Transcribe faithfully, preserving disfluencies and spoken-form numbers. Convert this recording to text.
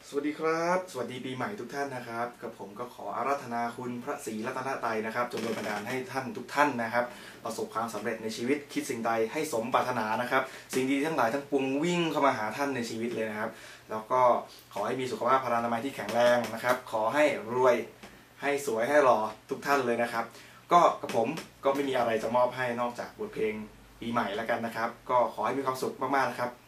สวัสดีครับสวัสดีปีใหม่ทุกท่านนะครับกับผมก็ขออาราธนาคุณพระศรีรัตนตรัยนะครับจงโดนบันดาลให้ท่านทุกท่านนะครับประสบความสำเร็จในชีวิตคิดสิ่งใดให้สมปรารถนานะครับสิ่งดีทั้งหลายทั้งปวงวิ่งเข้ามาหาท่านในชีวิตเลยนะครับแล้วก็ขอให้มีสุขภาพพลานามัยที่แข็งแรงนะครับขอให้รวยให้สวยให้หล่อทุกท่านเลยนะครับก็กับผมก็ไม่มีอะไรจะมอบให้นอกจากบทเพลงปีใหม่แล้วกันนะครับก็ขอให้มีความสุขมากๆนะครับ